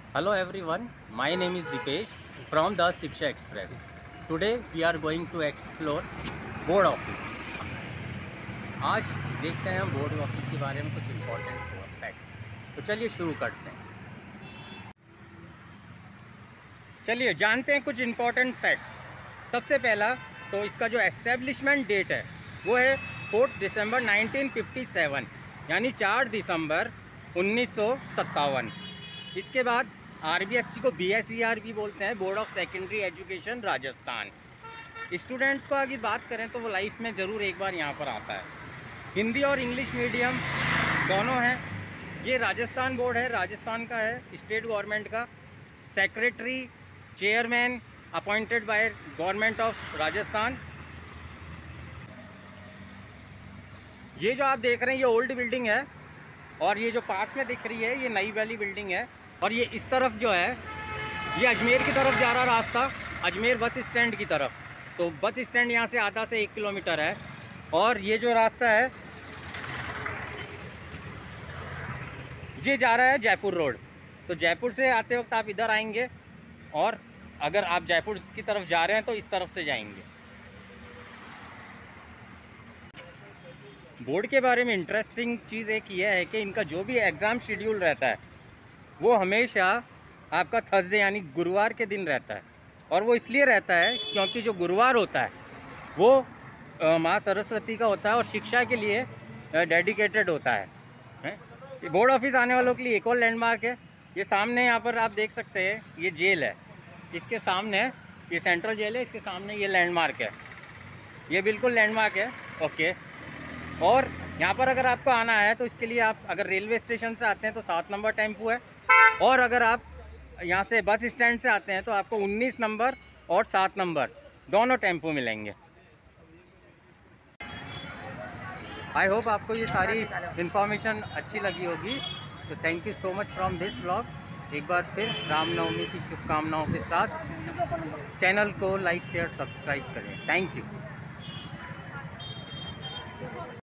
Hello everyone, my name is Dipesh from the Shiksha Express. Today we are going to explore board office. आज देखते हैं हम board office के बारे में कुछ इम्पोर्टेंट फैक्ट्स। तो चलिए शुरू करते हैं। चलिए जानते हैं कुछ इम्पोर्टेंट फैक्ट्स। सबसे पहला तो इसका जो एस्टेब्लिशमेंट डेट है वो है 4 दिसंबर 1957, यानी 4 दिसंबर 1957। इसके बाद RBSC को BSER भी बोलते हैं, board of secondary education Rajasthan. Student को अगर बात करें तो वो लाइफ में ज़रूर एक बार यहाँ पर आता है। हिंदी और इंग्लिश मीडियम दोनों हैं। ये राजस्थान बोर्ड है, राजस्थान का है, स्टेट गवर्नमेंट का। Secretary chairman appointed by government of Rajasthan. ये जो आप देख रहे हैं ये ओल्ड बिल्डिंग है, और ये जो पास में दिख रही है ये नई वाली बिल्डिंग है। और ये इस तरफ जो है ये अजमेर की तरफ जा रहा रास्ता, अजमेर बस स्टैंड की तरफ। तो बस स्टैंड यहाँ से आधा से 1 किलोमीटर है। और ये जो रास्ता है ये जा रहा है जयपुर रोड। तो जयपुर से आते वक्त आप इधर आएंगे, और अगर आप जयपुर की तरफ जा रहे हैं तो इस तरफ से जाएंगे। बोर्ड के बारे में इंटरेस्टिंग चीज़ एक ये है कि इनका जो भी एग्ज़ाम शेड्यूल रहता है वो हमेशा आपका थर्सडे यानी गुरुवार के दिन रहता है। और वो इसलिए रहता है क्योंकि जो गुरुवार होता है वो माँ सरस्वती का होता है और शिक्षा के लिए डेडिकेटेड होता है। ये बोर्ड ऑफिस आने वालों के लिए एक और लैंडमार्क है। ये सामने यहाँ पर आप देख सकते हैं ये जेल है, इसके सामने ये सेंट्रल जेल है, इसके सामने ये लैंडमार्क है। ये बिल्कुल लैंडमार्क है। ओके। और यहाँ पर अगर आपको आना है तो इसके लिए आप अगर रेलवे स्टेशन से आते हैं तो 7 नंबर टेम्पू है, और अगर आप यहाँ से बस स्टैंड से आते हैं तो आपको 19 नंबर और 7 नंबर दोनों टेम्पो मिलेंगे। आई होप आपको ये सारी इन्फॉर्मेशन अच्छी लगी होगी। So thank you so much from this blog. एक बार फिर रामनवमी की शुभकामनाओं के साथ चैनल को लाइक शेयर सब्सक्राइब करें। Thank you.